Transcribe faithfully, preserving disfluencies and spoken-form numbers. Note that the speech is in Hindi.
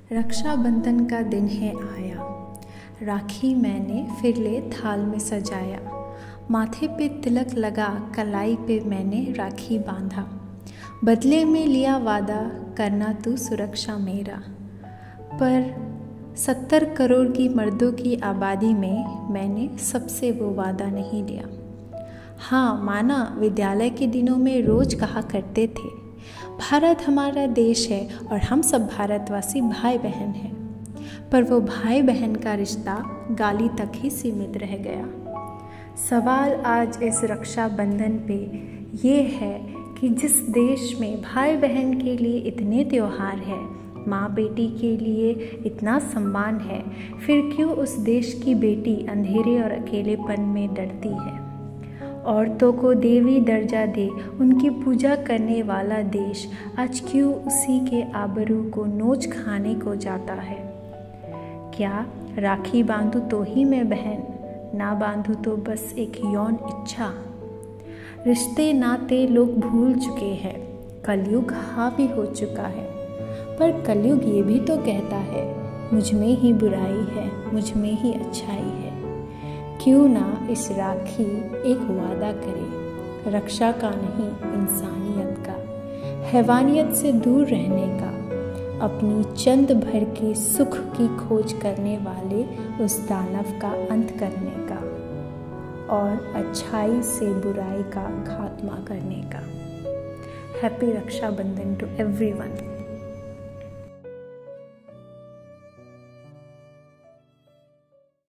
रक्षाबंधन का दिन है आया, राखी मैंने फिर ले थाल में सजाया। माथे पे तिलक लगा, कलाई पे मैंने राखी बांधा। बदले में लिया वादा, करना तू सुरक्षा मेरा। पर सत्तर करोड़ की मर्दों की आबादी में मैंने सबसे वो वादा नहीं लिया। हाँ, माना विद्यालय के दिनों में रोज कहा करते थे, भारत हमारा देश है और हम सब भारतवासी भाई बहन हैं। पर वो भाई बहन का रिश्ता गाली तक ही सीमित रह गया। सवाल आज इस रक्षाबंधन पे ये है कि जिस देश में भाई बहन के लिए इतने त्योहार हैं, माँ बेटी के लिए इतना सम्मान है, फिर क्यों उस देश की बेटी अंधेरे और अकेलेपन में डरती है। औरतों को देवी दर्जा दे उनकी पूजा करने वाला देश आज क्यों उसी के आबरू को नोच खाने को जाता है। क्या राखी बांधूं तो ही मैं बहन, ना बांधूं तो बस एक यौन इच्छा। रिश्ते नाते लोग भूल चुके हैं, कलयुग हावी हो चुका है। पर कलयुग ये भी तो कहता है, मुझ में ही बुराई है, मुझ में ही अच्छाई है। क्यों ना इस राखी एक वादा करे, रक्षा का नहीं इंसानियत का, हैवानियत से दूर रहने का, अपनी चंद भर के सुख की खोज करने वाले उस दानव का अंत करने का और अच्छाई से बुराई का खात्मा करने का। Happy Rakshabandhan to everyone.